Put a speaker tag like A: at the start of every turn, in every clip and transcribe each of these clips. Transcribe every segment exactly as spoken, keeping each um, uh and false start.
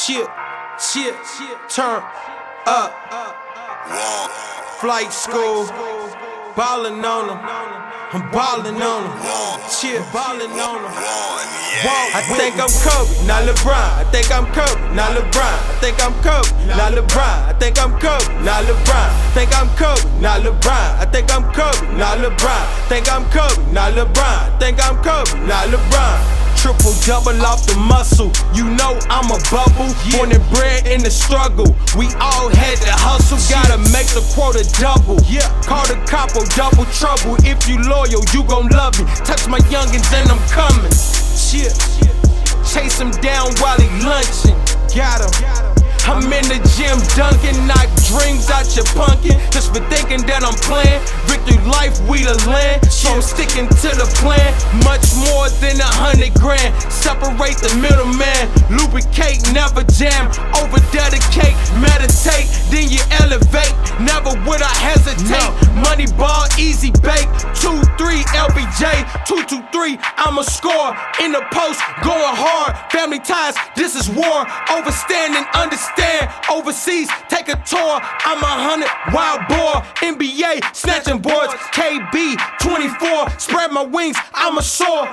A: Chip, chip, turn up. Flight school, ballin' on them. I'm ballin' on them. Chip, ballin' on them. I think I'm Kobe, not LeBron. I think I'm Kobe, not LeBron. I think I'm Kobe, not LeBron. I think I'm Kobe, not LeBron. I think I'm Kobe, not LeBron. I think I'm Kobe, not LeBron. I think I'm Kobe, not LeBron. I think I'm Kobe, not LeBron. Triple double off the muscle, you know I'm a bubble. Yeah. Born and bred in the struggle, we all had to hustle. Gotta make the quota double. Yeah. Call the capo, double trouble. If you loyal, you gon' love me. Touch my youngins and I'm coming. Shit. Chase him down while he lunching. Got him. I'm in the gym dunking, knock dreams out your pumpkin. Just for thinking that I'm playing. Victory life, we the land. So I'm sticking to the plan. Much more than a hundred grand. Separate the middleman. Lubricate, never jam. Over dedicate, meditate, then you elevate. Never would I hesitate. No. Money ball, easy bake. Two, three, L B J. Two, two, three, I'ma score. In the post, going hard. Family ties, this is war. Overstanding, understand. Overseas, take a tour. I'm a hundred wild boar. N B A, snatching boards. K B, twenty-four. Spread my wings, I'm a soar.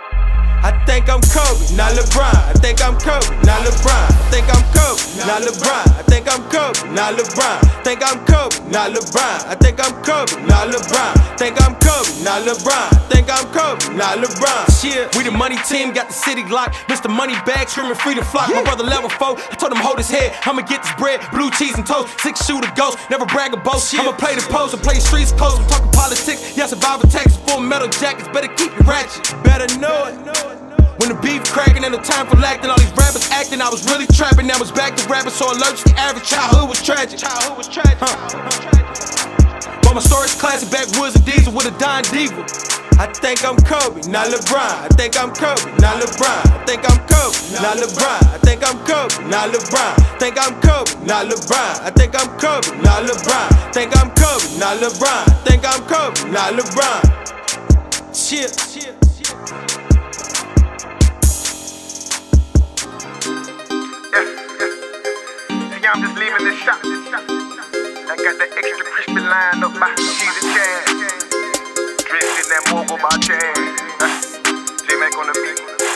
A: I think I'm Kobe, not LeBron. I think I'm Kobe, not LeBron. I think I'm Kobe, not LeBron. I think I'm Kobe, not LeBron. I think I'm Kobe, not LeBron. I think I'm Kobe, not LeBron. I think I'm Kobe, not LeBron. I think I'm Kobe, not LeBron. Shit, we the money team, got the city locked. Mister Money Bag, screaming free to flock. My brother level four, I told him hold his head. I'ma get this bread, blue cheese and toast. Six shooter ghost, never brag or boast. I'ma play the pose and play streets close. I'm talking politics, yeah, survival tactics, full metal jackets. Better keep it ratchet, better know it. When the beef cracking, ain't no time for lacking. All these rappers acting, I was really trapping. Now it's back to rapping, so allergic to average. Childhood was tragic. Childhood was tragic. Huh. But my story's classic, backwoods and diesel with a Don Diva. I think I'm Kobe, not LeBron. I think I'm Kobe, not LeBron. I think I'm Kobe, not LeBron. I think I'm Kobe, not LeBron. I think I'm Kobe, not LeBron. I think I'm Kobe, not LeBron. I think I'm Kobe, not LeBron. I think I'm Kobe, not LeBron. Shit, shit.
B: I'm just leaving this shop. I got the extra crispy line up by She's a Chad. Drifting that mobile by Chad. J-Mac on the beat.